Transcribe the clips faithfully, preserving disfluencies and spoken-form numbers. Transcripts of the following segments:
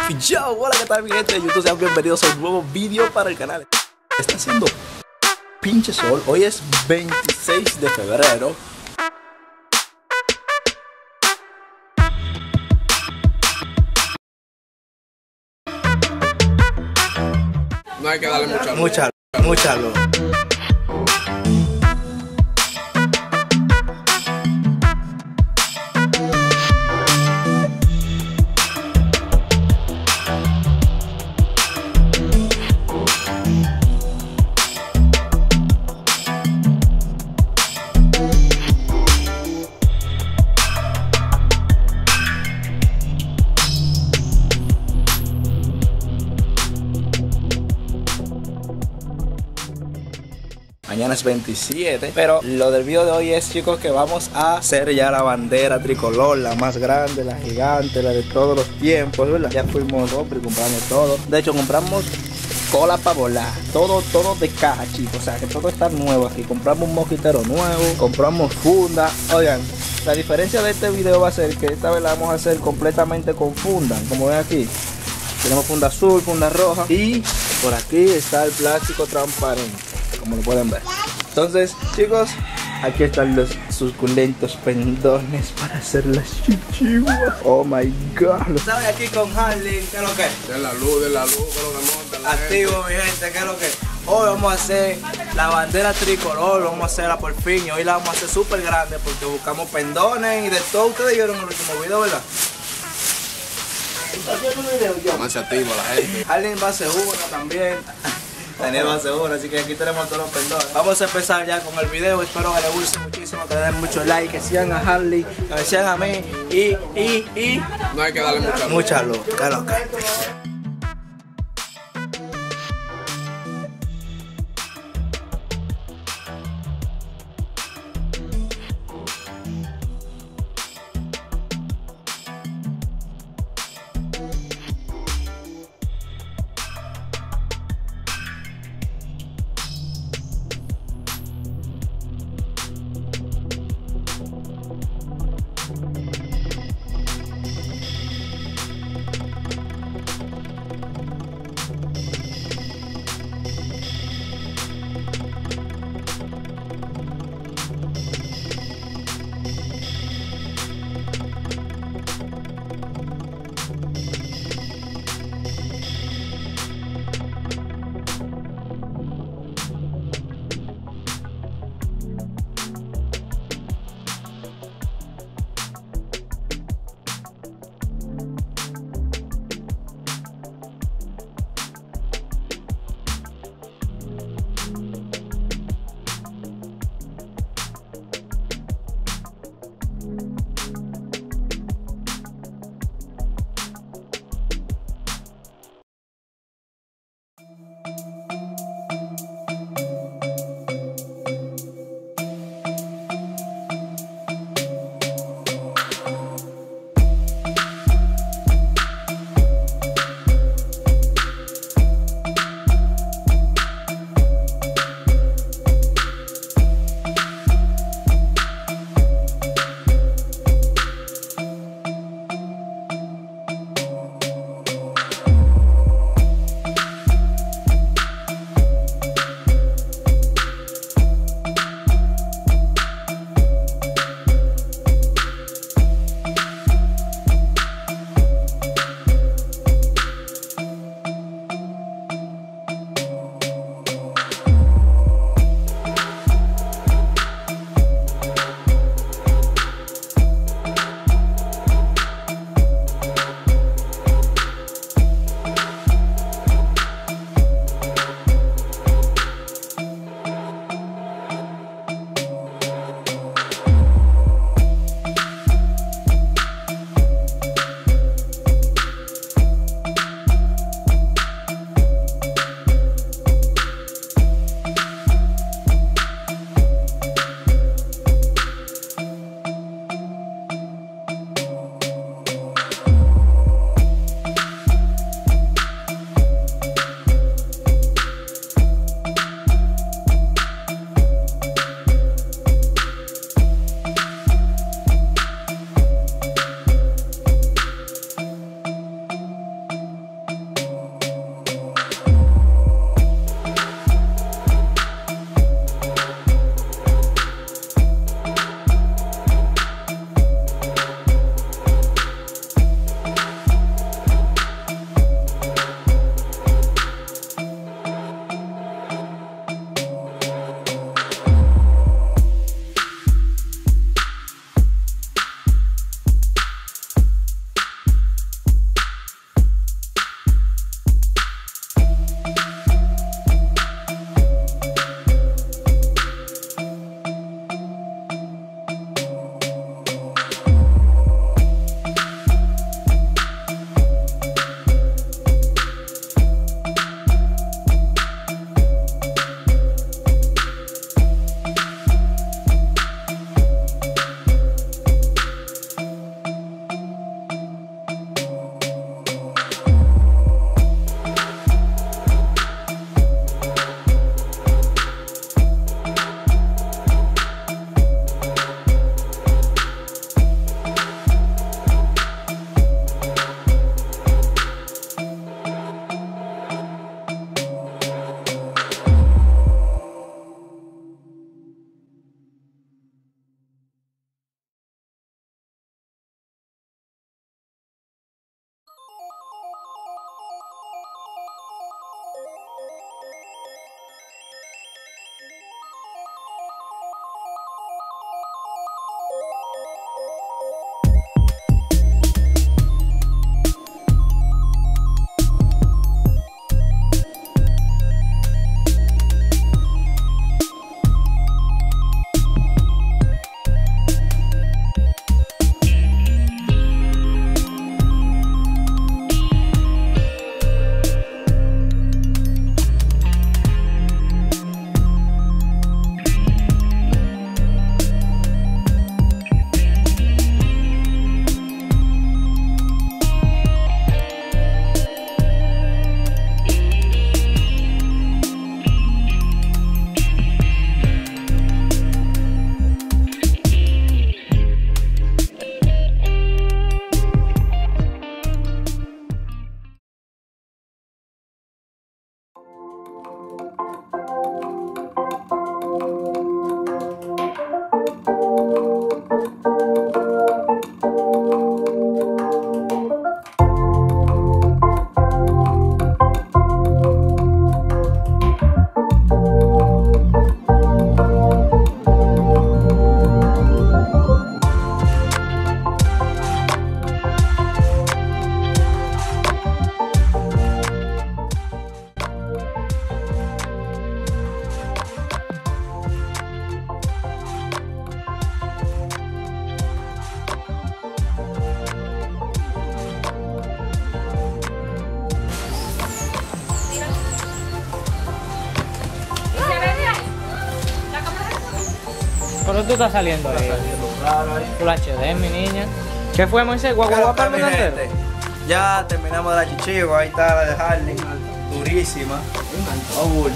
Yo, hola, ¿qué tal mi gente de YouTube? Sean bienvenidos a un nuevo vídeo para el canal. Está haciendo pinche sol. Hoy es veintiséis de febrero. No hay que darle mucha luz. Mucha, mucha luz. Mañana es veintisiete, pero lo del video de hoy es, chicos, que vamos a hacer ya la bandera tricolor, la más grande, la gigante, la de todos los tiempos, ¿verdad? Ya fuimos hombre y compramos todo. De hecho, compramos cola para volar, todo, todo de caja, chicos, o sea, que todo está nuevo aquí. Compramos un mosquitero nuevo, compramos funda. Oigan, la diferencia de este video va a ser que esta vez la vamos a hacer completamente con funda, como ven aquí. Tenemos funda azul, funda roja y por aquí está el plástico transparente, como lo pueden ver. Entonces, chicos, aquí están los suculentos pendones para hacer las chichiguas. Oh my god. ¿Saben aquí con Harley? ¿Qué es lo que es? De la luz, de la luz, que lo que monta la Activo, gente. mi gente, ¿qué es lo que es? Hoy vamos a hacer la bandera tricolor, vamos a hacerla por fin. Y hoy la vamos a hacer súper grande porque buscamos pendones y de todo. Ustedes vieron el último video, ¿verdad? Más activo la gente. Harley va a hacer una también. Daniel va a hacer una, así que aquí tenemos todos los pendones. Vamos a empezar ya con el video. Espero que les guste muchísimo, que le den muchos likes, que sigan a Harley, que me sigan a mí y, y, y No hay que darle mucha luz. mucha luz. Claro que. Pero tú estás saliendo ahí. Claro, ahí. Full H D, mi niña. ¿Qué fue, Moisés? ¿Guaguaguá para Mi gente, ya terminamos de la chichiva, ahí está la de Harley, durísima. No bulto.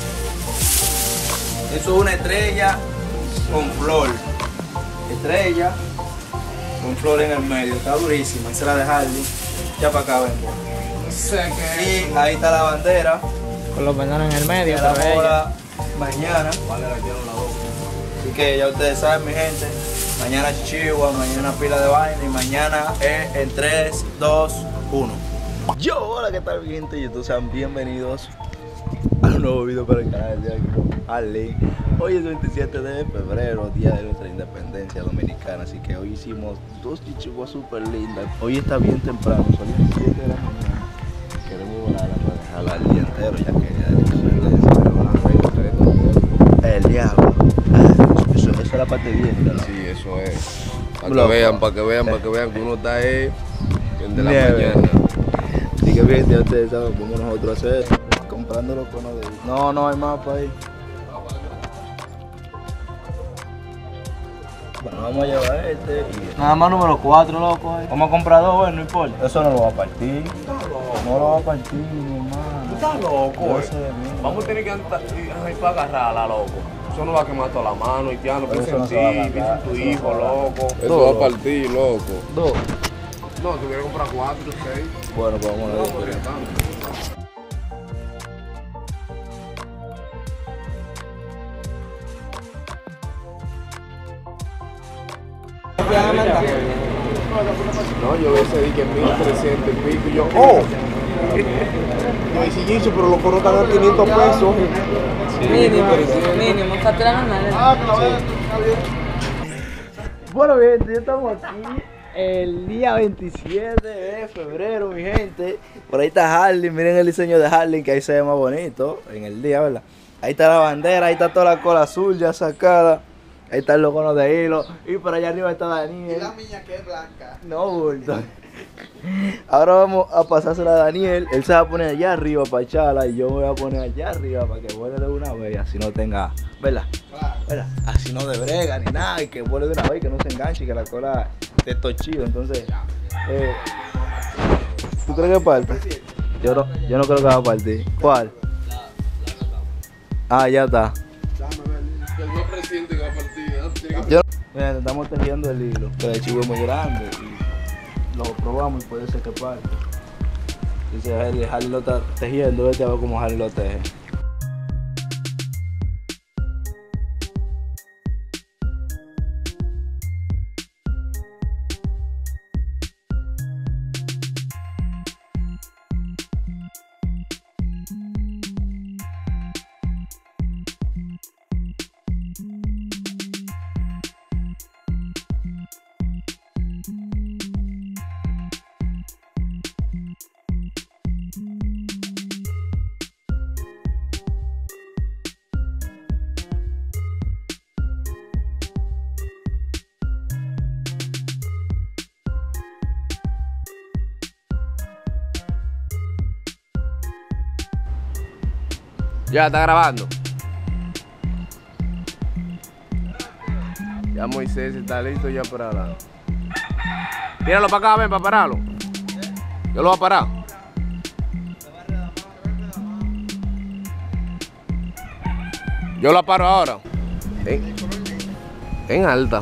Eso es una estrella con flor. Estrella con flor en el medio, está durísima. Esa es la de Harley. Ya para acá vengo. Sé que Y ahí está la bandera. Con los vendanos en el medio, Que la pero ella. bola mañana. vale la quiero la boca. Así que ya ustedes saben, mi gente. Mañana chichigua, mañana pila de vaina y mañana es en tres, dos, uno. Yo, hola, ¿qué tal, mi gente de YouTube? Sean bienvenidos a un nuevo video para el canal de Harley. Hoy es veintisiete de febrero, día de nuestra independencia dominicana. Así que hoy hicimos dos chichiguas súper lindas. Hoy está bien temprano, son las siete de la mañana. Queremos volarla para dejarla el día entero, ya que el día de la independencia. El diablo. Eso, esa es la parte bien, ¿verdad? Sí, eso es. Para que Loco. vean, para que vean, para que vean que uno está ahí de la Nieve. mañana. Así que bien, ya ustedes saben cómo nosotros hacer. Comprando los conos de... No, no hay más para ahí. Bueno, vamos a llevar este y... Nada más número cuatro, loco. Ahí. Vamos a comprar dos, bueno, no importa. Eso no lo va a partir. No lo va a partir, mi hermano. ¿Estás loco? Yo sé de mí. Vamos a tener que andar ay, para agarrarla, loco. Eso no va a quemar toda la mano y ya no Pero piensa eso no en se va a ti, agarrar, piensa en tu eso hijo, no se va a loco. agarrar. Eso Dos. va a partir, loco. Dos. No, tuviera que comprar cuatro, seis. Bueno, pues vamos a No, ver. podría tanto. No, yo vi ese dije mil trescientos y pico y yo, ¡oh! Yo dije, "Yicho, pero lo conozcan a quinientos pesos. Mínimo, mínimo, facturan nada. Bueno, mi gente, ya estamos aquí el día veintisiete de febrero, mi gente. Por ahí está Harley, miren el diseño de Harley, que ahí se ve más bonito en el día, ¿verdad? Ahí está la bandera, ahí está toda la cola azul ya sacada. Ahí están los conos de hilo. Y por allá arriba está Daniel. Y la mía que es blanca. No, bulto. Ahora vamos a pasársela a Daniel. Él se va a poner allá arriba para echarla y yo me voy a poner allá arriba para que vuele de una vez. Así no tenga, ¿verdad? Claro. ¿Verdad? Así no de brega ni nada y que vuele de una vez, que no se enganche y que la cola esté tochido. Entonces, eh, ¿tú crees que parte? Yo no, yo no creo que va a partir. ¿Cuál? Ah, ya está. El no presiente que va a partir. Yo, mira, estamos tejiendo el hilo, que el chivo es muy grande y lo probamos y puede ser que parte. Dice, Harley lo está tejiendo, vete a ver cómo Harley lo teje. Ya, está grabando. Ya Moisés está listo ya para hablar. Tíralo para acá, ven, para pararlo. Yo lo voy a parar. Yo la paro ahora. En, en alta.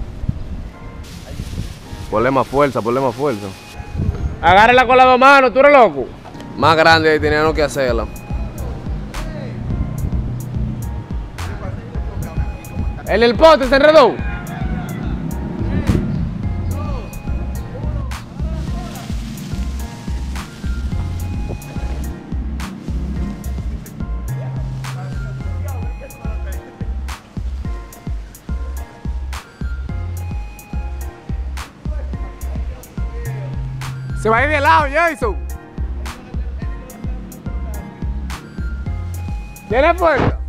Ponle más fuerza, ponle más fuerza. Agárrala con las dos manos, tú eres loco. Más grande ahí teníamos que hacerla. En el pote se enredó. Se va a ir de lado, Jason. ¿Tiene fuerza?